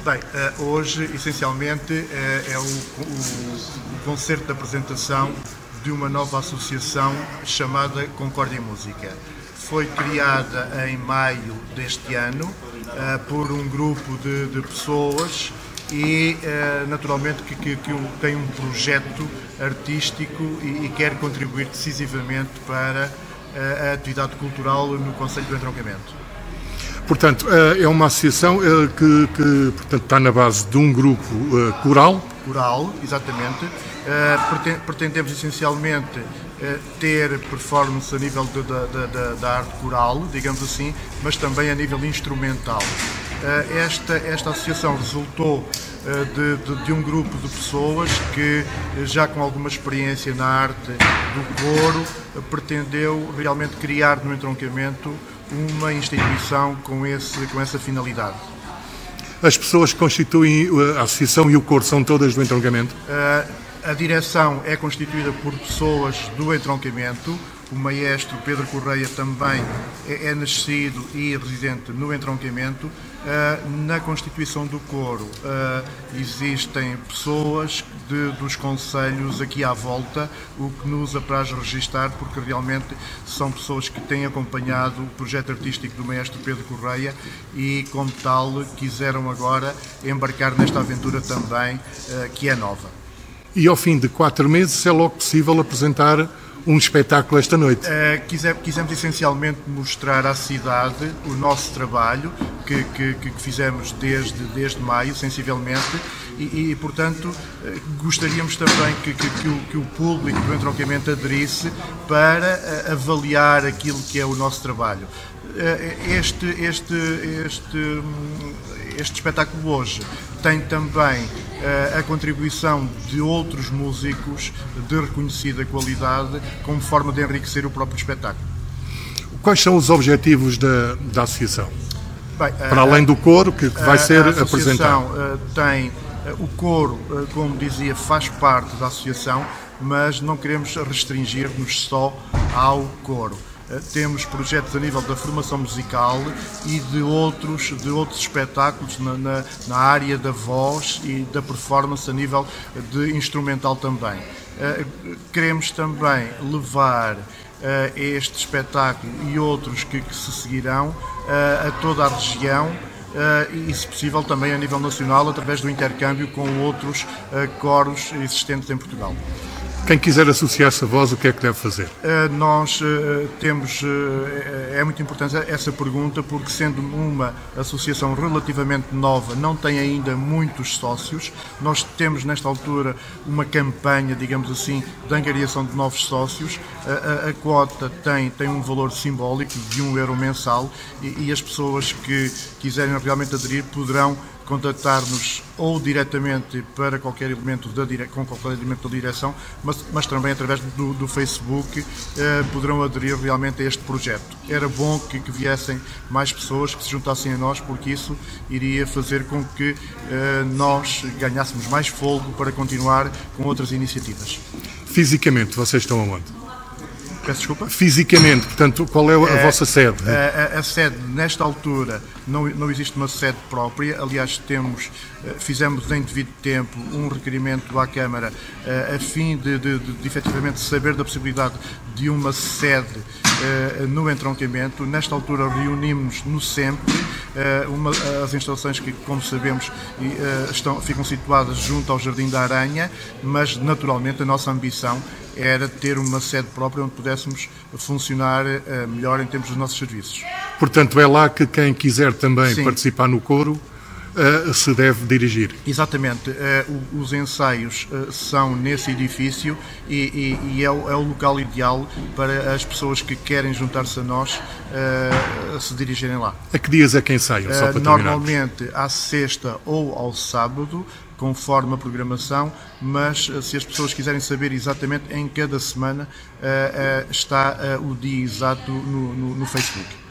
Bem, hoje, essencialmente, é o concerto de apresentação de uma nova associação chamada Concórdia Música. Foi criada em maio deste ano por um grupo de pessoas e, naturalmente, que tem um projeto artístico e quer contribuir decisivamente para a atividade cultural no Concelho do Entroncamento. Portanto, é uma associação que portanto, está na base de um grupo coral. Coral, exatamente. Pretendemos essencialmente ter performance a nível da arte coral, digamos assim, mas também a nível instrumental. Esta associação resultou de um grupo de pessoas que, já com alguma experiência na arte do coro, pretendeu realmente criar no entroncamento uma instituição com essa finalidade. As pessoas que constituem a associação e o coro são todas do entroncamento? A direção é constituída por pessoas do entroncamento. O maestro Pedro Correia também é nascido e residente no entroncamento. Na constituição do coro existem pessoas dos concelhos aqui à volta, o que nos apraz registar, porque realmente são pessoas que têm acompanhado o projeto artístico do maestro Pedro Correia e, como tal, quiseram agora embarcar nesta aventura também, que é nova. E ao fim de 4 meses é logo possível apresentar um espetáculo esta noite? Quisemos essencialmente mostrar à cidade o nosso trabalho que fizemos desde maio, sensivelmente, e portanto, gostaríamos também que o público do entroncamento aderisse para avaliar aquilo que é o nosso trabalho. Este espetáculo hoje tem também a contribuição de outros músicos de reconhecida qualidade, como forma de enriquecer o próprio espetáculo. Quais são os objetivos da associação? Bem, para além do coro que vai ser apresentado? Tem o coro, como dizia, faz parte da associação, mas não queremos restringir-nos só ao coro. Temos projetos a nível da formação musical e de outros espetáculos na área da voz e da performance a nível de instrumental também. Queremos também levar este espetáculo e outros que se seguirão a toda a região e, se possível, também a nível nacional, através do intercâmbio com outros coros existentes em Portugal. Quem quiser associar-se a vós, o que é que deve fazer? Nós temos, é muito importante essa pergunta, porque sendo uma associação relativamente nova, não tem ainda muitos sócios. Nós temos nesta altura uma campanha, digamos assim, de angariação de novos sócios. A quota tem um valor simbólico de €1 mensal e as pessoas que quiserem realmente aderir poderão contactar-nos ou diretamente para qualquer elemento com qualquer elemento da direção, mas também através do Facebook poderão aderir realmente a este projeto. Era bom que viessem mais pessoas, que se juntassem a nós, porque isso iria fazer com que nós ganhássemos mais fôlego para continuar com outras iniciativas. Fisicamente, vocês estão aonde? Peço desculpa? Fisicamente, portanto, qual é a vossa sede? A sede, nesta altura, não existe uma sede própria. Aliás, fizemos em devido tempo um requerimento à Câmara a fim de efetivamente saber da possibilidade de uma sede no entroncamento. Nesta altura reunimos-nos no SEMPE, as instalações que, como sabemos, ficam situadas junto ao Jardim da Aranha, mas naturalmente a nossa ambição era ter uma sede própria onde pudéssemos funcionar melhor em termos dos nossos serviços. Portanto, é lá que quem quiser também participar no coro se deve dirigir. Exatamente. Os ensaios são nesse edifício e é o local ideal para as pessoas que querem juntar-se a nós se dirigirem lá. A que dias é que ensaiam? Só para normalmente à sexta ou ao sábado, conforme a programação, mas se as pessoas quiserem saber exatamente em cada semana, está o dia exato no Facebook.